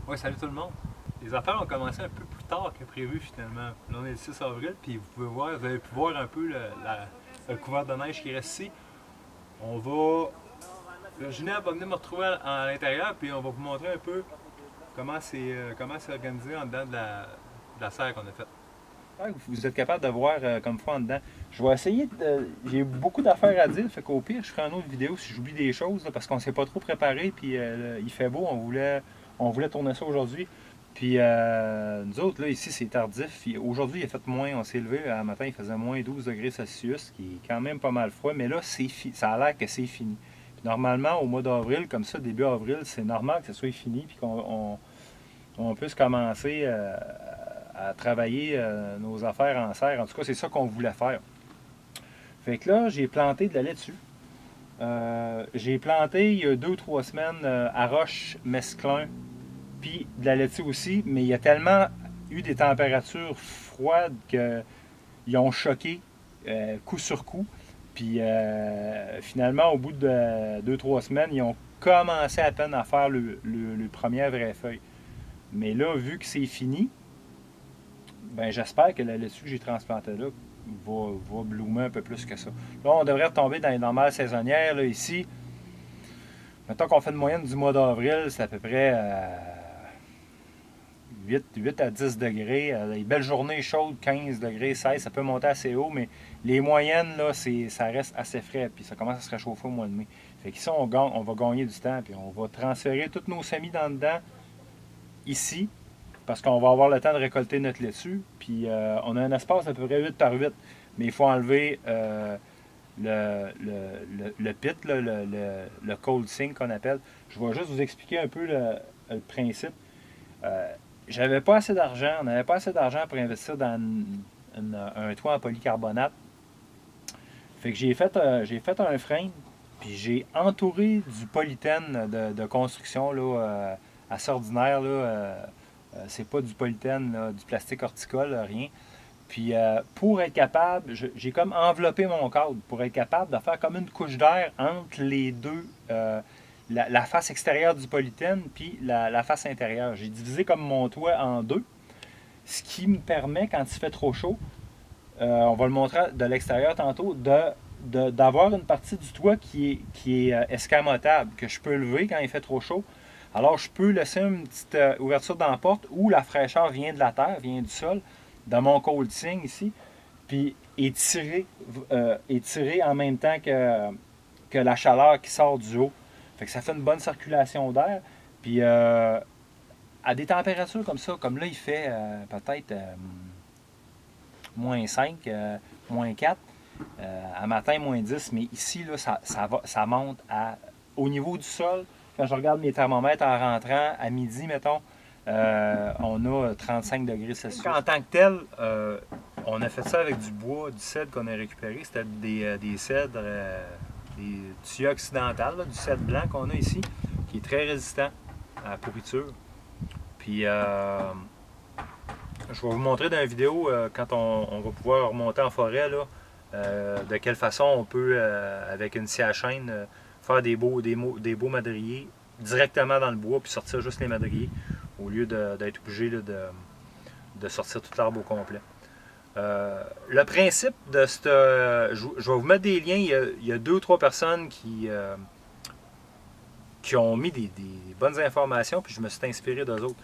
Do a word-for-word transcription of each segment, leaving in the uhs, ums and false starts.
Ouais, salut tout le monde. Les affaires ont commencé un peu plus tard que prévu finalement. Là, on est le six avril, puis vous pouvez voir, vous avez pu voir un peu le, la, le couvert de neige qui reste ici. On va. Le Gineb va venir me retrouver à, à l'intérieur, puis on va vous montrer un peu comment c'est euh, comment c'est organisé en dedans de la, de la serre qu'on a faite. Vous êtes capable de voir euh, comme fois en dedans. Je vais essayer de. J'ai beaucoup d'affaires à dire, fait qu'au pire, je ferai une autre vidéo si j'oublie des choses, là, parce qu'on s'est pas trop préparé, puis euh, il fait beau, on voulait, on voulait tourner ça aujourd'hui. Puis euh, nous autres, là, ici, c'est tardif. Aujourd'hui, il a fait moins, on s'est levé, à matin, il faisait moins douze degrés Celsius, qui est quand même pas mal froid, mais là, c'est fi... ça a l'air que c'est fini. Puis normalement, au mois d'avril, comme ça, début avril, c'est normal que ça soit fini, puis qu'on on, on puisse commencer euh, à travailler euh, nos affaires en serre. En tout cas, c'est ça qu'on voulait faire. Fait que là, j'ai planté de la laitue. Euh, j'ai planté il y a deux ou trois semaines euh, à Roche, Mesclun, puis de la laitue aussi, mais il y a tellement eu des températures froides qu'ils ont choqué euh, coup sur coup. Puis euh, finalement, au bout de deux trois semaines, ils ont commencé à peine à faire le, le, le premier vraie feuille. Mais là, vu que c'est fini, ben j'espère que la laitue que j'ai transplantée là va, va bloomer un peu plus que ça. Là, on devrait retomber dans les normales saisonnières. Là, ici, mettons qu'on fait une moyenne du mois d'avril, c'est à peu près euh, huit, huit à dix degrés. Euh, les belles journées chaudes, quinze degrés, seize, ça peut monter assez haut, mais les moyennes, là, c'est, ça reste assez frais, puis ça commence à se réchauffer au mois de mai. Fait qu'ici, on, gagne, on va gagner du temps, puis on va transférer tous nos semis dans dedans, ici, parce qu'on va avoir le temps de récolter notre laitue. Puis euh, on a un espace à peu près huit par huit, mais il faut enlever euh, le, le, le, le pit, là, le, le, le cold sink qu'on appelle. Je vais juste vous expliquer un peu le, le principe. Euh, J'avais pas assez d'argent, on n'avait pas assez d'argent pour investir dans une, une, un toit en polycarbonate. Fait que j'ai fait, euh, j'ai fait un frame, puis j'ai entouré du polythène de, de construction là, euh, assez ordinaire. Là, euh, Euh, c'est pas du polythène, là, du plastique horticole, là, rien. Puis euh, pour être capable, j'ai comme enveloppé mon cadre pour être capable de faire comme une couche d'air entre les deux, euh, la, la face extérieure du polythène puis la, la face intérieure. J'ai divisé comme mon toit en deux, ce qui me permet, quand il fait trop chaud, euh, on va le montrer de l'extérieur tantôt, de d'avoir une partie du toit qui est, qui est euh, escamotable, que je peux lever quand il fait trop chaud. Alors, je peux laisser une petite euh, ouverture dans la porte où la fraîcheur vient de la terre, vient du sol, dans mon cold sink ici, puis étirer, euh, étirer en même temps que, que la chaleur qui sort du haut. Fait que ça fait une bonne circulation d'air. Puis, euh, à des températures comme ça, comme là, il fait euh, peut-être euh, moins cinq, euh, moins quatre, euh, à matin, moins dix, mais ici, là, ça, ça, va, ça monte à, au niveau du sol. Quand je regarde mes thermomètres en rentrant, à midi, mettons, euh, on a trente-cinq degrés Celsius. En tant que tel, euh, on a fait ça avec du bois, du cèdre qu'on a récupéré. C'était des, euh, des cèdres, euh, des tuyaux occidentales, là, du cèdre blanc qu'on a ici, qui est très résistant à la pourriture. Puis, euh, je vais vous montrer dans la vidéo, euh, quand on, on va pouvoir remonter en forêt, là, euh, de quelle façon on peut, euh, avec une scie à chaîne, euh, faire des beaux, des, des beaux madriers directement dans le bois, puis sortir juste les madriers, au lieu d'être obligé là, de, de sortir tout l'arbre au complet. Euh, le principe de cette... Euh, je, je vais vous mettre des liens, il y a, il y a deux ou trois personnes qui, euh, qui ont mis des, des bonnes informations, puis je me suis inspiré d'eux autres.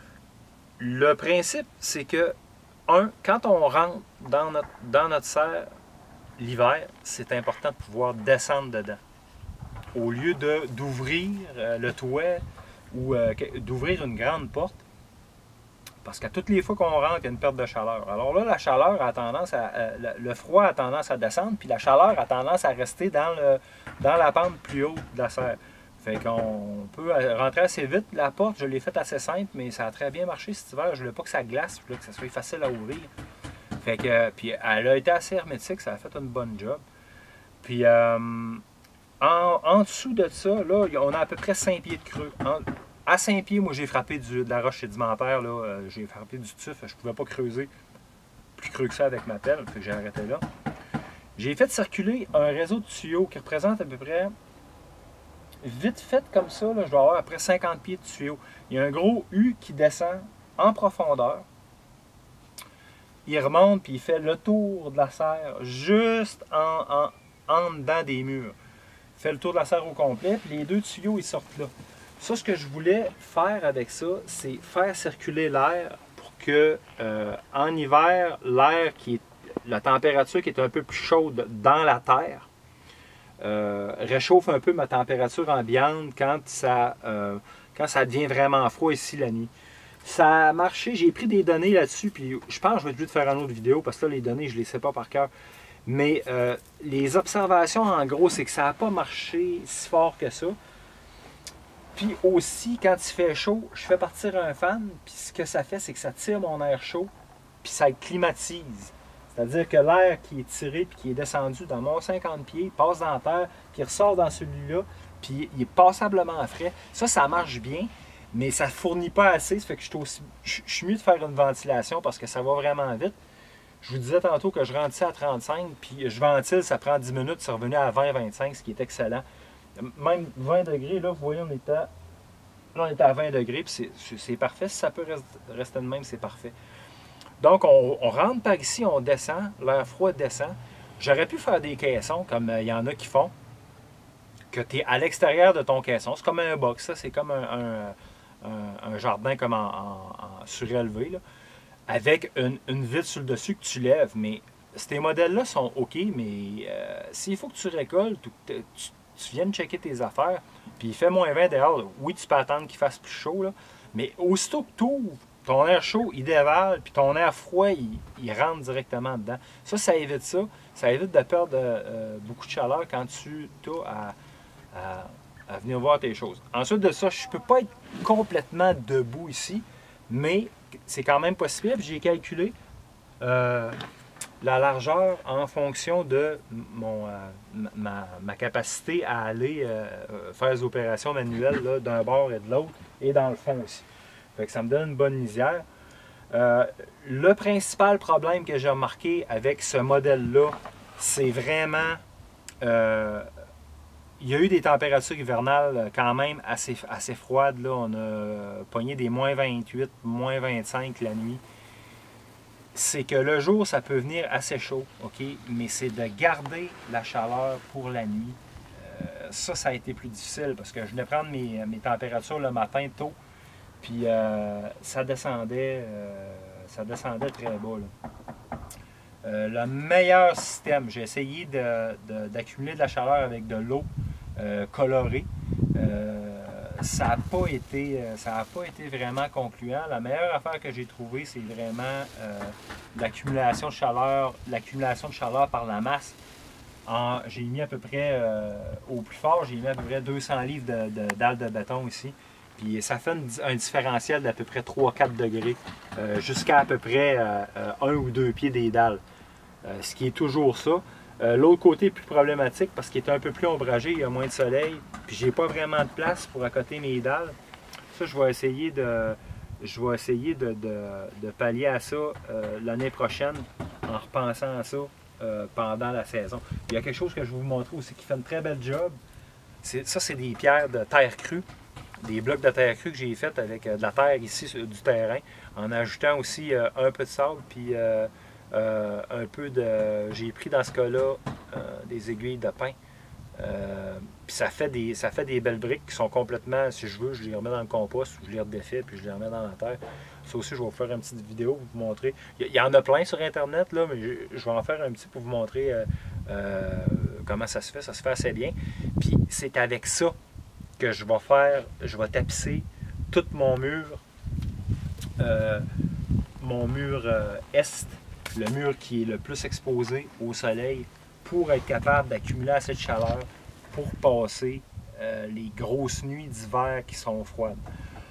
Le principe, c'est que, un, quand on rentre dans notre, dans notre serre l'hiver, c'est important de pouvoir descendre dedans. Au lieu d'ouvrir euh, le toit ou euh, d'ouvrir une grande porte, parce qu'à toutes les fois qu'on rentre, il y a une perte de chaleur. Alors là, la chaleur a tendance à... Euh, le froid a tendance à descendre, puis la chaleur a tendance à rester dans, le, dans la pente plus haute de la serre. Fait qu'on peut rentrer assez vite. La porte, je l'ai faite assez simple, mais ça a très bien marché cet hiver. Je voulais pas que ça glace, je voulais que ça soit facile à ouvrir. Fait que, puis elle a été assez hermétique, ça a fait une bonne job. Puis... Euh, En, en dessous de ça, là, on a à peu près cinq pieds de creux. En, à cinq pieds, moi, j'ai frappé du, de la roche sédimentaire. Euh, j'ai frappé du tuf. Je ne pouvais pas creuser plus creux que ça avec ma pelle. Fait que j'ai arrêté là. J'ai fait circuler un réseau de tuyaux qui représente à peu près vite fait comme ça, là, je dois avoir à peu près cinquante pieds de tuyau. Il y a un gros U qui descend en profondeur. Il remonte puis il fait le tour de la serre juste en, en, en dedans des murs. Il fait le tour de la serre au complet, puis les deux tuyaux ils sortent là. Ça, ce que je voulais faire avec ça, c'est faire circuler l'air pour que euh, en hiver, l'air qui est la température qui est un peu plus chaude dans la terre euh, réchauffe un peu ma température ambiante quand ça, euh, quand ça devient vraiment froid ici la nuit. Ça a marché, j'ai pris des données là-dessus, puis je pense que je vais être obligé de faire une autre vidéo parce que là, les données, je ne les sais pas par cœur. Mais euh, les observations, en gros, c'est que ça n'a pas marché si fort que ça. Puis aussi, quand il fait chaud, je fais partir un fan, puis ce que ça fait, c'est que ça tire mon air chaud, puis ça le climatise. C'est-à-dire que l'air qui est tiré puis qui est descendu dans mon cinquante pieds, passe dans la terre, puis il ressort dans celui-là, puis il est passablement frais. Ça, ça marche bien, mais ça ne fournit pas assez. Ça fait que je suis, aussi, je, je suis mieux de faire une ventilation parce que ça va vraiment vite. Je vous disais tantôt que je rentrais à trente-cinq, puis je ventile, ça prend dix minutes, c'est revenu à vingt à vingt-cinq, ce qui est excellent. Même vingt degrés, là, vous voyez, on est à, là, on est à vingt degrés, puis c'est parfait. Si ça peut rester de même, c'est parfait. Donc, on, on rentre par ici, on descend, l'air froid descend. J'aurais pu faire des caissons, comme il y en a qui font, que tu es à l'extérieur de ton caisson. C'est comme un box, ça, c'est comme un, un, un, un jardin comme en, en, en surélevé, là, avec une, une vitre sur le dessus que tu lèves. Mais ces modèles-là sont OK, mais euh, s'il faut que tu récoltes ou que tu, tu viennes checker tes affaires, puis il fait moins vingt dehors, oui, tu peux attendre qu'il fasse plus chaud, là, mais aussitôt que tu ouvres, ton air chaud, il dévale, puis ton air froid, il, il rentre directement dedans. Ça, ça évite ça. Ça évite de perdre euh, beaucoup de chaleur quand tu as à, à, à venir voir tes choses. Ensuite de ça, je ne peux pas être complètement debout ici, mais c'est quand même possible. J'ai calculé euh, la largeur en fonction de mon, euh, ma, ma capacité à aller euh, faire des opérations manuelles d'un bord et de l'autre, et dans le fond aussi. Fait que ça me donne une bonne lisière. Euh, le principal problème que j'ai remarqué avec ce modèle-là, c'est vraiment... Euh, il y a eu des températures hivernales quand même assez, assez froides. Là. On a pogné des moins vingt-huit, moins vingt-cinq la nuit. C'est que le jour, ça peut venir assez chaud, OK? Mais c'est de garder la chaleur pour la nuit. Euh, ça, ça a été plus difficile parce que je venais prendre mes, mes températures le matin tôt. Puis euh, ça descendait, euh, ça descendait très bas. Là. Euh, le meilleur système, j'ai essayé d'accumuler de, de, de la chaleur avec de l'eau euh, colorée. Euh, ça n'a pas été, ça n'a pas été vraiment concluant. La meilleure affaire que j'ai trouvée, c'est vraiment euh, l'accumulation de chaleur, l'accumulation de chaleur par la masse. J'ai mis à peu près, euh, au plus fort, j'ai mis à peu près deux cents livres de, de, dalles de béton ici. Puis ça fait une, un différentiel d'à peu près trois à quatre degrés, euh, jusqu'à à peu près euh, un ou deux pieds des dalles. Euh, ce qui est toujours ça. Euh, L'autre côté est plus problématique parce qu'il est un peu plus ombragé, il y a moins de soleil. Puis j'ai pas vraiment de place pour accoter mes dalles. Ça, je vais essayer de, je vais essayer de, de, de pallier à ça euh, l'année prochaine en repensant à ça euh, pendant la saison. Il y a quelque chose que je vais vous montrer aussi qui fait une très belle job. Ça, c'est des pierres de terre crue. Des blocs de terre crue que j'ai fait avec euh, de la terre ici du terrain, en ajoutant aussi euh, un peu de sable, puis euh, euh, un peu de... J'ai pris dans ce cas-là euh, des aiguilles de pin. Euh, puis ça fait, des, ça fait des belles briques qui sont complètement, si je veux, je les remets dans le compost, je les redéfais, puis je les remets dans la terre. Ça aussi, je vais vous faire une petite vidéo pour vous montrer. Il y, y en a plein sur Internet, là, mais je, je vais en faire un petit pour vous montrer euh, euh, comment ça se fait. Ça se fait assez bien. Puis c'est avec ça que je vais faire, je vais tapisser tout mon mur, euh, mon mur euh, est, le mur qui est le plus exposé au soleil, pour être capable d'accumuler assez de chaleur pour passer euh, les grosses nuits d'hiver qui sont froides.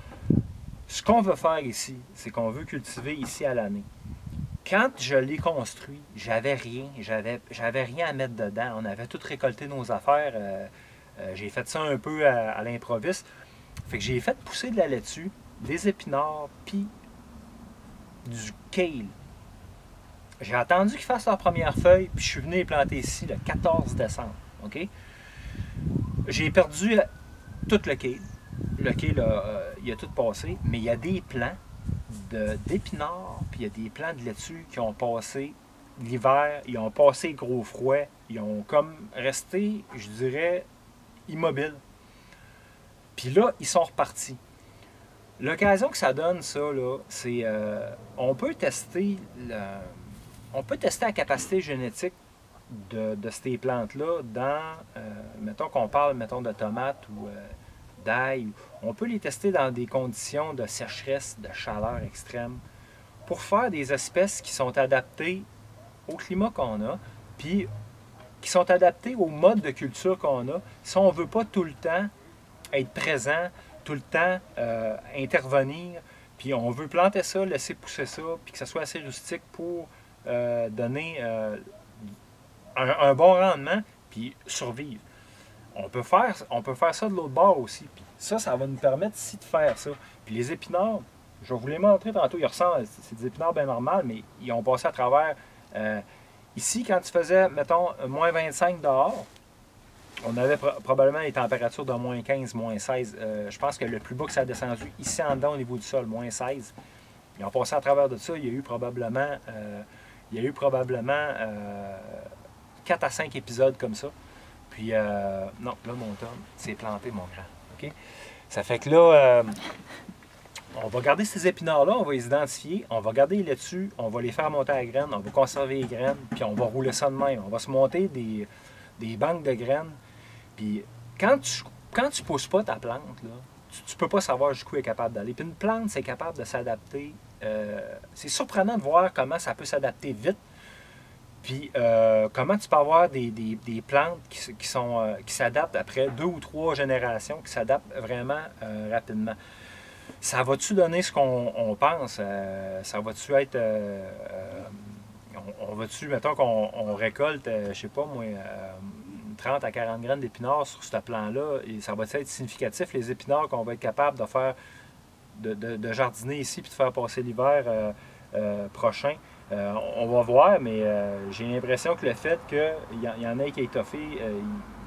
Ce qu'on veut faire ici, c'est qu'on veut cultiver ici à l'année. Quand je l'ai construit, j'avais rien, j'avais j'avais rien à mettre dedans. On avait tout récolté nos affaires. Euh, Euh, j'ai fait ça un peu à, à l'improviste. Fait que j'ai fait pousser de la laitue, des épinards, puis du kale. J'ai attendu qu'ils fassent leur première feuille, puis je suis venu les planter ici le quatorze décembre. Okay? J'ai perdu tout le quai. Le quai, là, euh, il a tout passé, mais il y a des plants d'épinards, puis il y a des plants de laitue qui ont passé l'hiver, ils ont passé gros froid, ils ont comme resté, je dirais, immobiles. Puis là, ils sont repartis. L'occasion que ça donne, ça, là, c'est euh, on peut tester le, on peut tester la capacité génétique de, de ces plantes-là dans, euh, mettons qu'on parle, mettons, de tomates ou euh, d'ail. On peut les tester dans des conditions de sécheresse, de chaleur extrême, pour faire des espèces qui sont adaptées au climat qu'on a, puis qui sont adaptées au mode de culture qu'on a, si on ne veut pas tout le temps être présent, tout le temps euh, intervenir, puis on veut planter ça, laisser pousser ça, puis que ça soit assez rustique pour euh, donner euh, un, un bon rendement, puis survivre. On peut faire, on peut faire ça de l'autre bord aussi, puis ça, ça va nous permettre ici de faire ça. Puis les épinards, je vais vous les montrer tantôt, ils ressemblent, c'est des épinards bien normaux, mais ils ont passé à travers... Euh, ici, quand tu faisais, mettons, moins vingt-cinq dehors, on avait pro probablement les températures de moins quinze, moins seize. Euh, je pense que le plus bas que ça a descendu, ici en dedans au niveau du sol, moins seize. Ils ont passé à travers de ça, il y a eu probablement, euh, il y a eu probablement euh, quatre à cinq épisodes comme ça. Puis, euh, non, là, mon Tom, c'est planté, mon grand. OK? Ça fait que là, euh, on va garder ces épinards-là, on va les identifier, on va garder les laitues, on va les faire monter à la graine, on va conserver les graines, puis on va rouler ça de même. On va se monter des, des banques de graines. Puis quand tu quand tu pousses pas ta plante, là, tu ne peux pas savoir jusqu'où elle est capable d'aller. Puis une plante, c'est capable de s'adapter. Euh, c'est surprenant de voir comment ça peut s'adapter vite. Puis euh, comment tu peux avoir des, des, des plantes qui, qui sont euh, qui s'adaptent après deux ou trois générations, qui s'adaptent vraiment euh, rapidement. Ça va-tu donner ce qu'on on pense? Euh, ça va-tu être... Euh, euh, on, on va-tu, mettons qu'on on récolte, euh, je sais pas moi, euh, trente à quarante graines d'épinards sur ce plan-là, et ça va être significatif, les épinards qu'on va être capable de faire, de, de, de jardiner ici, puis de faire passer l'hiver euh, euh, prochain. Euh, on va voir, mais euh, j'ai l'impression que le fait qu'il y, y en ait qui est étoffé, euh,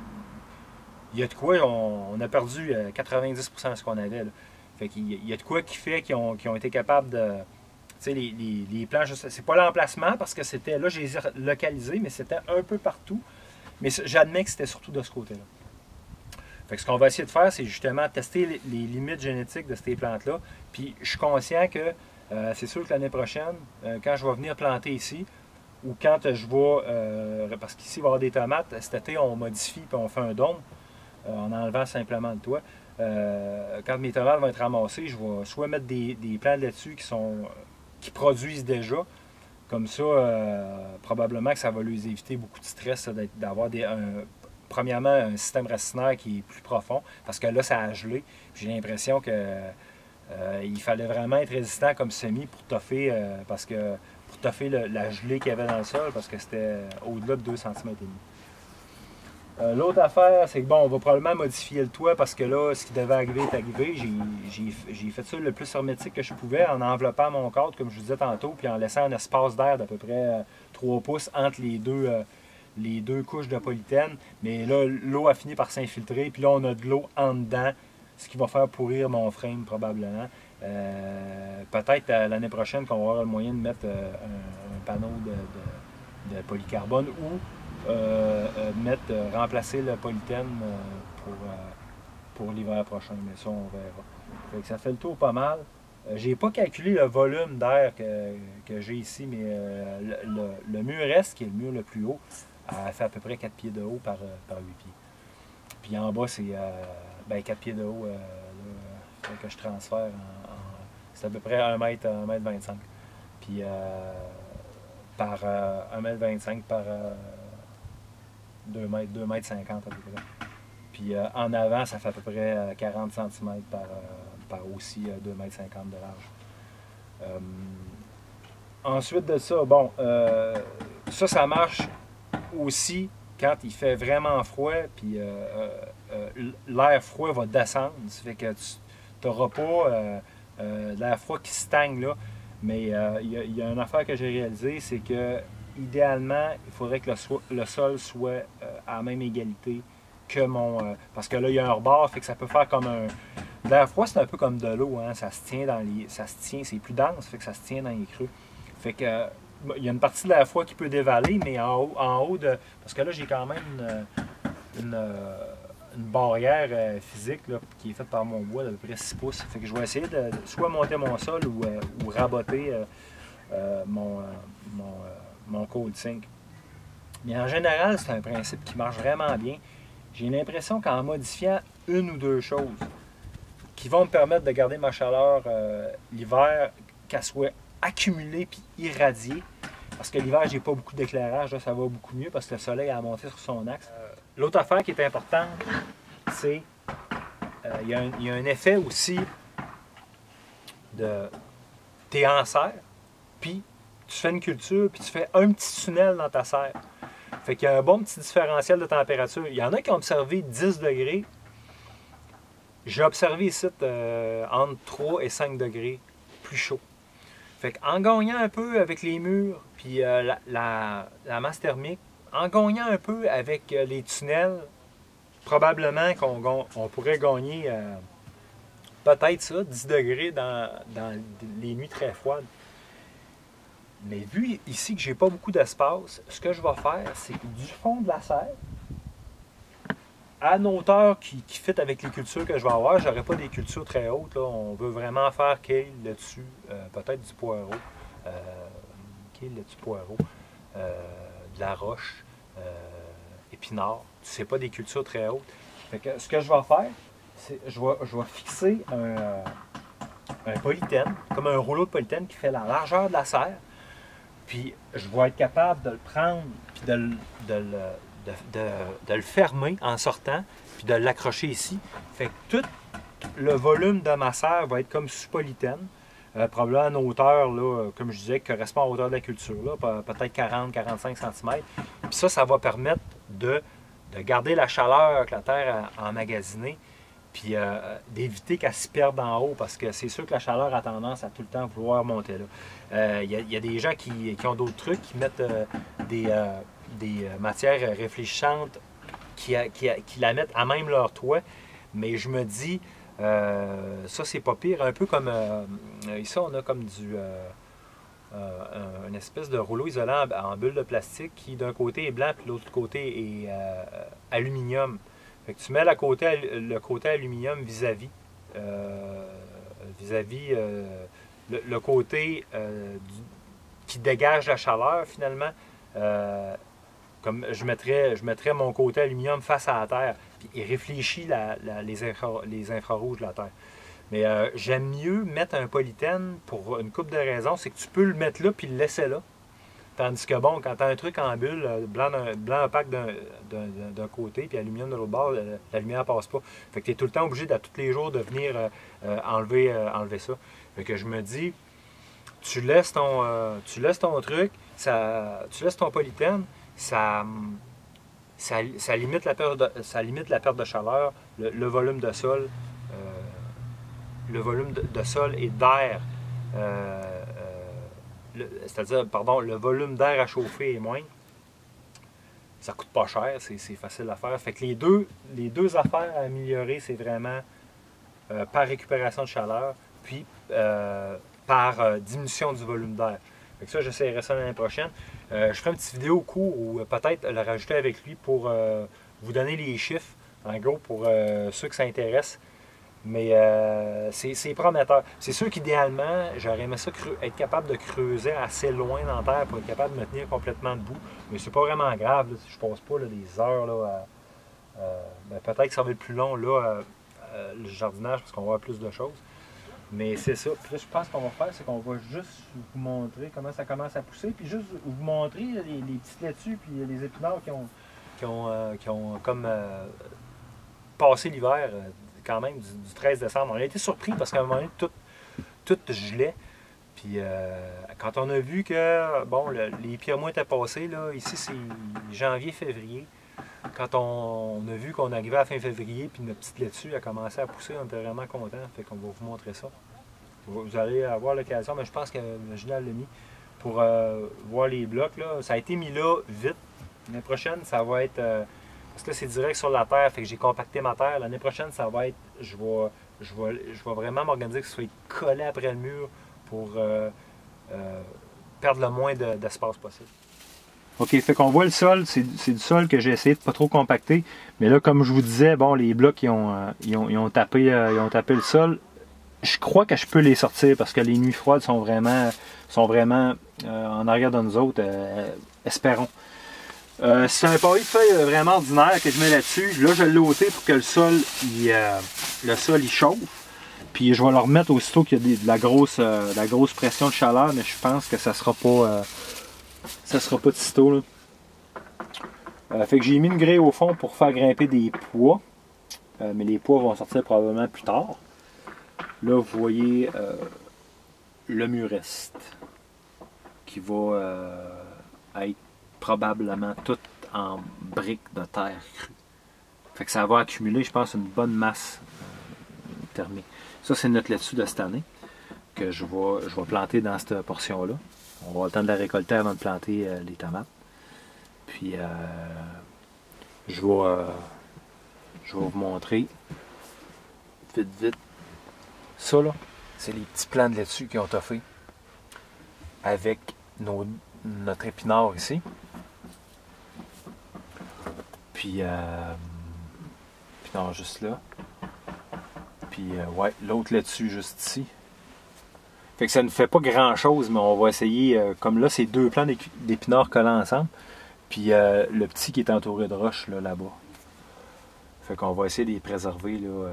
il, il y a de quoi, on, on a perdu quatre-vingt-dix pour cent de ce qu'on avait. Là. Fait qu'il y a de quoi qui fait qu'ils ont, qu'ils ont été capables de... Tu sais, les, les, les plants, c'est pas l'emplacement, parce que c'était, là, j'ai localisé, mais c'était un peu partout. Mais j'admets que c'était surtout de ce côté-là. Fait que ce qu'on va essayer de faire, c'est justement tester les, les limites génétiques de ces plantes-là. Puis je suis conscient que euh, c'est sûr que l'année prochaine, euh, quand je vais venir planter ici, ou quand je vais, euh, parce qu'ici il va y avoir des tomates, cet été on modifie puis on fait un dôme, euh, en enlevant simplement le toit. Euh, quand mes tomates vont être ramassées, je vais soit mettre des, des plantes là-dessus qui sont qui produisent déjà. Comme ça, euh, probablement que ça va leur éviter beaucoup de stress d'avoir des un, premièrement un système racinaire qui est plus profond, parce que là, ça a gelé. J'ai l'impression que euh, il fallait vraiment être résistant comme semis pour toffer, euh, parce que pour toffer le, la gelée qu'il y avait dans le sol, parce que c'était au-delà de deux centimètres et demi. Euh, L'autre affaire, c'est que bon, on va probablement modifier le toit parce que là, ce qui devait arriver est arrivé. J'ai fait ça le plus hermétique que je pouvais en enveloppant mon cadre, comme je vous disais tantôt, puis en laissant un espace d'air d'à peu près euh, trois pouces entre les deux, euh, les deux couches de polythène. Mais là, l'eau a fini par s'infiltrer, puis là, on a de l'eau en dedans, ce qui va faire pourrir mon frame probablement. Euh, Peut-être euh, l'année prochaine qu'on va avoir le moyen de mettre euh, un, un panneau de, de, de polycarbone ou Euh, euh, mettre, euh, remplacer le polythène euh, pour, euh, pour l'hiver prochain, mais ça on verra. Fait que ça fait le tour pas mal. Euh, j'ai pas calculé le volume d'air que, que j'ai ici, mais euh, le, le, le mur est, qui est le mur le plus haut, euh, fait à peu près quatre pieds de haut par, euh, par huit pieds. Puis en bas, c'est euh, ben, quatre pieds de haut euh, là, que je transfère en, en c'est à peu près un mètre, un mètre vingt-cinq. Puis euh, par euh, un mètre vingt-cinq par euh, deux mètres, deux mètres cinquante à peu près. Puis euh, en avant, ça fait à peu près euh, quarante centimètres par, euh, par aussi euh, deux mètres cinquante de large. Euh, ensuite de ça, bon, euh, ça, ça marche aussi quand il fait vraiment froid, puis euh, euh, l'air froid va descendre. Ça fait que tu n'auras pas euh, euh, l'air froid qui stagne là. Mais il euh, y, y a une affaire que j'ai réalisée, c'est que idéalement, il faudrait que le, so le sol soit euh, à la même égalité que mon... Euh, parce que là, il y a un rebord, fait que ça peut faire comme un... L'air froid, c'est un peu comme de l'eau, hein, ça se tient dans les... Ça se tient, c'est plus dense, fait que ça se tient dans les creux. Fait que... Euh, il y a une partie de l'air froid qui peut dévaler, mais en haut, en haut de... Parce que là, j'ai quand même une, une, une barrière euh, physique là, qui est faite par mon bois d'à peu près six pouces. Fait que je vais essayer de soit monter mon sol ou, euh, ou raboter euh, euh, mon, euh, mon, euh, mon cold sink. Mais en général, c'est un principe qui marche vraiment bien. J'ai l'impression qu'en modifiant une ou deux choses qui vont me permettre de garder ma chaleur euh, l'hiver, qu'elle soit accumulée puis irradiée, parce que l'hiver, j'ai pas beaucoup d'éclairage, là, ça va beaucoup mieux parce que le soleil a monté sur son axe. Euh, L'autre affaire qui est importante, c'est euh, il y, y a un effet aussi de t'es en serre, puis tu fais une culture, puis tu fais un petit tunnel dans ta serre. Fait qu'il y a un bon petit différentiel de température. Il y en a qui ont observé dix degrés. J'ai observé ici euh, entre trois et cinq degrés plus chaud. Fait qu'en gagnant un peu avec les murs, puis euh, la, la, la masse thermique, en gagnant un peu avec euh, les tunnels, probablement qu'on on pourrait gagner euh, peut-être ça, dix degrés dans, dans les nuits très froides. Mais vu ici que j'ai pas beaucoup d'espace, ce que je vais faire, c'est que du fond de la serre, à une hauteur qui, qui fit avec les cultures que je vais avoir, j'aurai pas des cultures très hautes. Là. On veut vraiment faire kale là-dessus, euh, peut-être du poireau, euh, kale là-dessus poireau, euh, de la roche, euh, épinard. C'est pas des cultures très hautes. Fait que ce que je vais faire, c'est je vais, je vais fixer un, un polythène, comme un rouleau de polythène qui fait la largeur de la serre. Puis je vais être capable de le prendre, puis de, de, de, de, de, de le fermer en sortant, puis de l'accrocher ici. Fait que tout le volume de ma serre va être comme sous polythène, euh, probablement à une hauteur, là, comme je disais, qui correspond à la hauteur de la culture, là, peut-être quarante à quarante-cinq centimètres. Puis ça, ça va permettre de, de garder la chaleur que la terre a emmagasinée, puis euh, d'éviter qu'elle se perde en haut, parce que c'est sûr que la chaleur a tendance à tout le temps vouloir monter là. Il euh, y, y a des gens qui, qui ont d'autres trucs, qui mettent euh, des, euh, des matières réfléchissantes, qui, qui, qui la mettent à même leur toit, mais je me dis, euh, ça c'est pas pire, un peu comme, euh, ici on a comme du, euh, euh, une espèce de rouleau isolant en, en bulle de plastique qui d'un côté est blanc, puis de l'autre côté est euh, aluminium. Fait que tu mets le côté, le côté aluminium vis-à-vis, euh, vis-à-vis euh, le, le côté euh, du, qui dégage la chaleur finalement. Euh, comme je mettrais, je mettrais mon côté aluminium face à la terre, puis il réfléchit la, la, les, infra, les infrarouges de la terre. Mais euh, j'aime mieux mettre un polythène pour une couple de raisons, c'est que tu peux le mettre là puis le laisser là. Tandis que bon, quand tu as un truc en bulle, blanc, blanc opaque d'un côté, puis aluminium de l'autre bord, la lumière ne passe pas. Fait que tu es tout le temps obligé, de, tous les jours, de venir euh, enlever, euh, enlever ça. Fait que je me dis, tu laisses ton, euh, tu laisses ton truc, ça, tu laisses ton polythène, ça, ça, ça, limite la perte de, ça limite la perte de chaleur, le, le volume de sol, euh, le volume de, de sol et d'air. Euh, c'est-à-dire, pardon, le volume d'air à chauffer est moindre. Ça coûte pas cher, c'est facile à faire. Fait que les deux, les deux affaires à améliorer, c'est vraiment euh, par récupération de chaleur, puis euh, par euh, diminution du volume d'air. Fait que ça, j'essaierai ça l'année prochaine. Euh, je ferai une petite vidéo court ou euh, peut-être le rajouter avec lui pour euh, vous donner les chiffres, en gros, pour euh, ceux que ça intéresse. Mais euh, c'est prometteur. C'est sûr qu'idéalement, j'aurais aimé ça être capable de creuser assez loin dans la terre pour être capable de me tenir complètement debout. Mais c'est pas vraiment grave. Là, si je passe pas là, des heures, là, à, euh, ben, peut-être que ça va être plus long là, à, à, le jardinage parce qu'on va avoir plus de choses. Mais c'est ça. Puis là, je pense qu'on va faire, c'est qu'on va juste vous montrer comment ça commence à pousser. Puis juste vous montrer les, les petites laitues puis les épinards qui ont, qui ont, euh, qui ont comme euh, passé l'hiver. Euh, quand même, du, du treize décembre. On a été surpris parce qu'à un moment donné, tout, tout gelait. Puis euh, quand on a vu que, bon, le, les pires mois étaient passés, là, ici c'est janvier, février. Quand on, on a vu qu'on arrivait à fin février, puis notre petite laitue a commencé à pousser, on était vraiment contents. Fait qu'on va vous montrer ça. Vous allez avoir l'occasion, mais je pense que Julien l'a mis pour euh, voir les blocs. Là. Ça a été mis là vite. L'année prochaine, ça va être... Euh, Parce que là, c'est direct sur la terre, fait que j'ai compacté ma terre. L'année prochaine, ça va être, je vais, je vais, je vais vraiment m'organiser que ce soit collé après le mur pour euh, euh, perdre le moins de, d'espace possible. OK, fait qu'on voit le sol, c'est du sol que j'ai essayé de pas trop compacter. Mais là, comme je vous disais, bon, les blocs, ils ont, euh, ils ont, ils ont, tapé, euh, ils ont tapé le sol. Je crois que je peux les sortir parce que les nuits froides sont vraiment, sont vraiment euh, en arrière de nous autres. Euh, espérons. Euh, c'est un pavé de feuilles vraiment ordinaire que je mets là-dessus. Là, je l'ai ôté pour que le sol, il, euh, le sol, il chauffe. Puis je vais le remettre aussitôt qu'il y a des, de, la grosse, euh, de la grosse pression de chaleur, mais je pense que ça sera pas, euh, ça sera pas de sitôt, là. Euh, fait que j'ai mis une grille au fond pour faire grimper des poids. Euh, mais les poids vont sortir probablement plus tard. Là, vous voyez euh, le mureste qui va euh, être probablement tout en briques de terre crue. Fait que ça va accumuler, je pense, une bonne masse euh, thermique. Ça, c'est notre laitue de cette année que je vais, je vais planter dans cette portion-là. On va avoir le temps de la récolter avant de planter euh, les tomates. Puis, euh, je vais, euh, je vais vous montrer vite, vite. Ça, là, c'est les petits plants de laitue qui ont toffé avec nos, notre épinard ici. Puis, euh, épinard juste là. Puis, euh, ouais, l'autre là-dessus, juste ici. Fait que ça ne fait pas grand-chose, mais on va essayer, euh, comme là, c'est deux plants d'épinards collés ensemble. Puis, euh, le petit qui est entouré de roches, là, là-bas. Fait qu'on va essayer de les préserver, là, euh,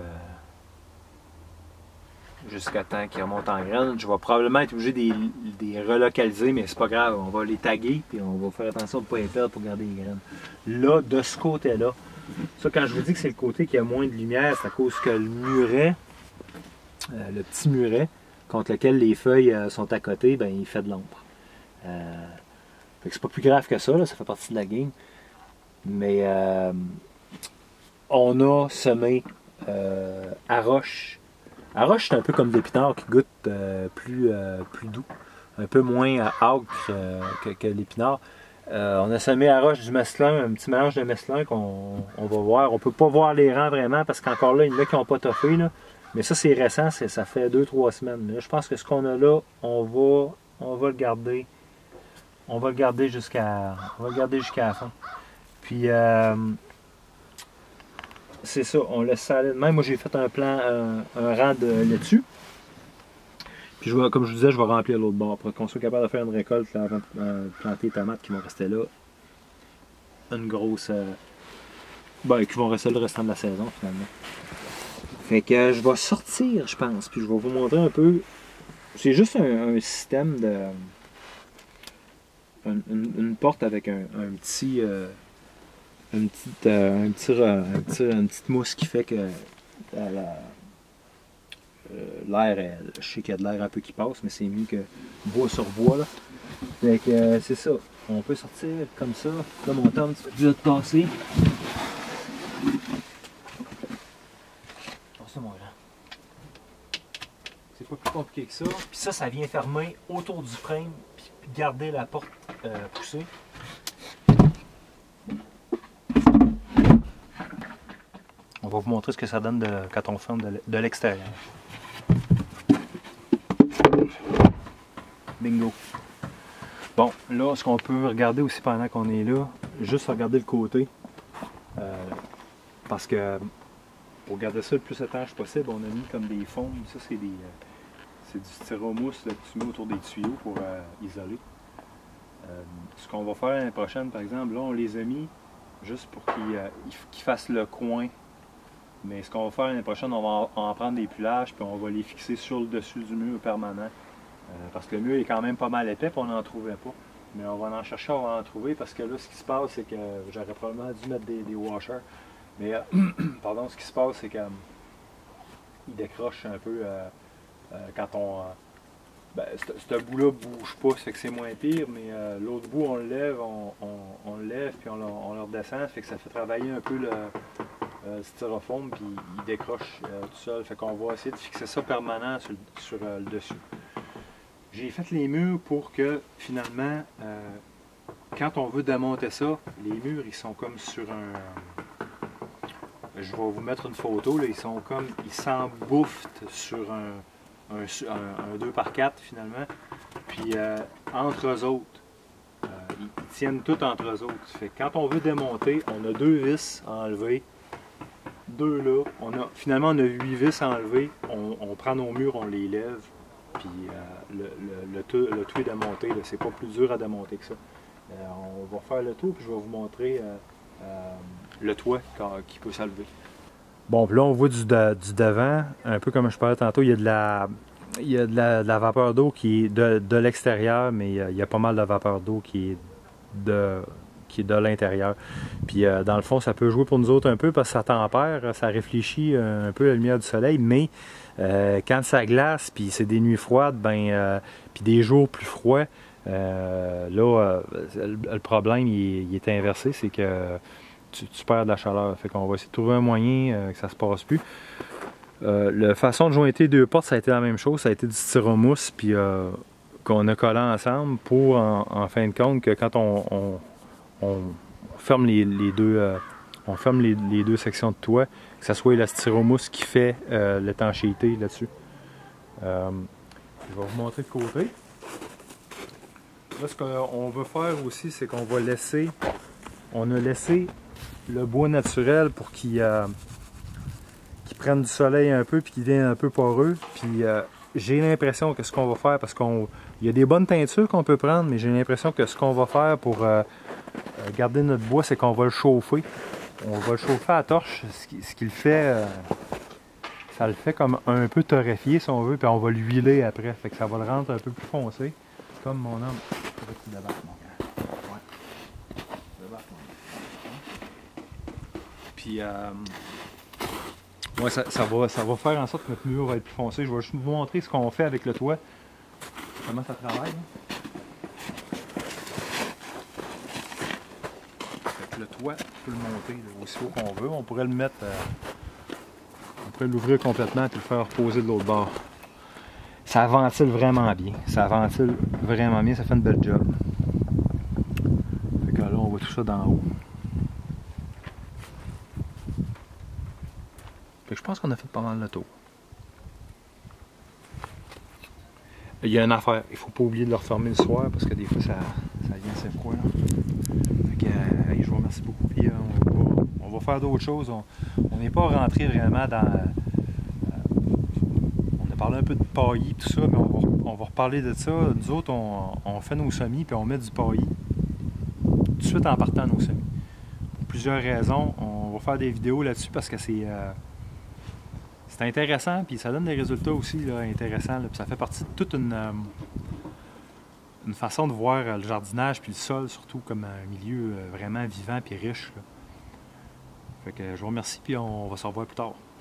jusqu'à temps qu'ils remontent en graines. Je vais probablement être obligé de les, de les relocaliser, mais c'est pas grave. On va les taguer, puis on va faire attention de ne pas les perdre pour garder les graines. Là, de ce côté-là, ça, quand je vous dis que c'est le côté qui a moins de lumière, c'est à cause que le muret, euh, le petit muret, contre lequel les feuilles euh, sont à côté, ben, il fait de l'ombre. Euh, fait que c'est pas plus grave que ça, là, ça fait partie de la game. Mais euh, on a semé euh, à roche. À roche, c'est un peu comme des épinards qui goûtent euh, plus, euh, plus doux, un peu moins euh, âcre euh, que, que l'épinard. Euh, on a semé à roche du mesclun, un petit mélange de mesclun qu'on on va voir. On ne peut pas voir les rangs vraiment parce qu'encore là, il y en a qui n'ont pas toffé. Là. Mais ça, c'est récent, ça fait deux trois semaines. Là, je pense que ce qu'on a là, on va, on va le garder. On va le garder jusqu'à on va le garder jusqu'à la fin. Puis, euh, c'est ça, on laisse ça aller. Même moi, j'ai fait un plan, un, un rang de laitue. Puis, je vais, comme je vous disais, je vais remplir l'autre bord pour qu'on soit capable de faire une récolte là, avant de euh, planter les tomates qui vont rester là. Une grosse. Euh, ben, qui vont rester le restant de la saison finalement. Fait que euh, je vais sortir, je pense, puis je vais vous montrer un peu. C'est juste un, un système de. Une, une, une porte avec un, un petit. Euh, une, petite, euh, un petit, un petit, une petite mousse qui fait que euh, la, euh, l'air, je sais qu'il y a de l'air un peu qui passe, mais c'est mieux que bois sur bois. Là. Fait que euh, c'est ça. On peut sortir comme ça. Là, mon temps, tu vas te tasser. Tassez mon grand. C'est pas plus compliqué que ça. Puis ça, ça vient fermer autour du frame, puis garder la porte euh, poussée. On va vous montrer ce que ça donne de, quand on ferme de, de l'extérieur. Bingo! Bon, là, ce qu'on peut regarder aussi pendant qu'on est là, juste regarder le côté. Euh, parce que pour garder ça le plus étanche possible, on a mis comme des fonds. Ça, c'est des euh, c'est du styromousse là, que tu mets autour des tuyaux pour euh, isoler. Euh, ce qu'on va faire l'année prochaine, par exemple, là, on les a mis juste pour qu'ils euh, qu'ils fassent le coin. Mais ce qu'on va faire l'année prochaine, on va en prendre des pilages puis on va les fixer sur le dessus du mur permanent. Euh, parce que le mur est quand même pas mal épais puis on n'en trouvait pas. Mais on va en chercher, on va en trouver parce que là, ce qui se passe, c'est que j'aurais probablement dû mettre des, des washers. Mais, euh, pardon, ce qui se passe, c'est qu'il décroche un peu euh, euh, quand on... Euh, ben, ce bout-là bouge pas, ça fait que c'est moins pire, mais euh, l'autre bout, on le lève, on, on, on le lève puis on le, on le redescend, ça fait que ça fait travailler un peu le... Euh, styrofoam, puis il décroche euh, tout seul. Fait qu'on va essayer de fixer ça permanent sur, sur euh, le dessus. J'ai fait les murs pour que finalement, euh, quand on veut démonter ça, les murs ils sont comme sur un, je vais vous mettre une photo, là, ils sont comme, ils s'embouffent sur un, un, un, un deux par quatre finalement. Puis euh, entre eux autres, euh, ils, ils tiennent tout entre eux autres. Fait que quand on veut démonter, on a deux vis à enlever. Deux là. On a, finalement, on a huit vis à enlever. On, on prend nos murs, on les lève. Puis euh, le, le, le, tout, le tout est démonté. C'est pas plus dur à démonter que ça. Euh, on va faire le tour, puis je vais vous montrer euh, euh, le toit qui peut s'enlever. Bon, puis là, on voit du, de, du devant, un peu comme je parlais tantôt, il y a de la, il y a de la, de la vapeur d'eau qui est de, de l'extérieur, mais il y a pas mal de vapeur d'eau qui est de, qui est de l'intérieur. Puis euh, dans le fond, ça peut jouer pour nous autres un peu parce que ça tempère, ça réfléchit un peu la lumière du soleil, mais euh, quand ça glace, puis c'est des nuits froides, ben, euh, puis des jours plus froids, euh, là, euh, le problème il est, il est inversé, c'est que tu, tu perds de la chaleur. Fait qu'on va essayer de trouver un moyen euh, que ça se passe plus. Euh, la façon de jointer deux portes, ça a été la même chose, ça a été du styromousse, puis euh, qu'on a collé ensemble pour, en, en fin de compte, que quand on, on, on ferme les, les deux, euh, on ferme les, les deux sections de toit, que ce soit la styromousse qui fait euh, l'étanchéité là-dessus. Euh, je vais vous montrer de côté. Là, ce qu'on veut faire aussi, c'est qu'on va laisser, on a laissé le bois naturel pour qu'il euh, qu'il prenne du soleil un peu puis qu'il devienne un peu poreux. Puis euh, j'ai l'impression que ce qu'on va faire, parce qu'il y a des bonnes teintures qu'on peut prendre, mais j'ai l'impression que ce qu'on va faire pour euh, garder notre bois, c'est qu'on va le chauffer. On va le chauffer à la torche, ce qui, ce qui le fait, euh, ça le fait comme un peu torréfié si on veut, puis on va l'huiler après, fait que ça va le rendre un peu plus foncé. Comme mon homme. Tu débarques, mon gars. Ouais. Débarque, mon gars. Puis, euh, ouais, ça, ça, va, ça va faire en sorte que notre mur va être plus foncé. Je vais juste vous montrer ce qu'on fait avec le toit. Comment ça travaille. Fait que le toit, on peut le monter là, aussi haut qu'on veut. On pourrait le mettre. Euh, on pourrait l'ouvrir complètement et le faire reposer de l'autre bord. Ça ventile vraiment bien. Ça ventile vraiment bien. Ça fait une belle job. Fait que là, on voit tout ça d'en haut. Fait que je pense qu'on a fait pas mal le tour. Il y a une affaire. Il faut pas oublier de le refermer le soir parce que des fois, ça, ça vient assez froid. Là. Fait que, euh, je vous remercie beaucoup. Puis, euh, on, va, on va faire d'autres choses. On n'est pas rentré vraiment dans... parler un peu de paillis tout ça, mais on va, on va reparler de ça. Nous autres, on, on fait nos semis puis on met du paillis tout de suite en partant nos semis. Pour plusieurs raisons, on va faire des vidéos là-dessus parce que c'est euh, c'est intéressant puis ça donne des résultats aussi là, intéressants. Là, puis ça fait partie de toute une, euh, une façon de voir le jardinage puis le sol surtout comme un milieu vraiment vivant puis riche. Là. Fait que je vous remercie puis on va se revoir plus tard.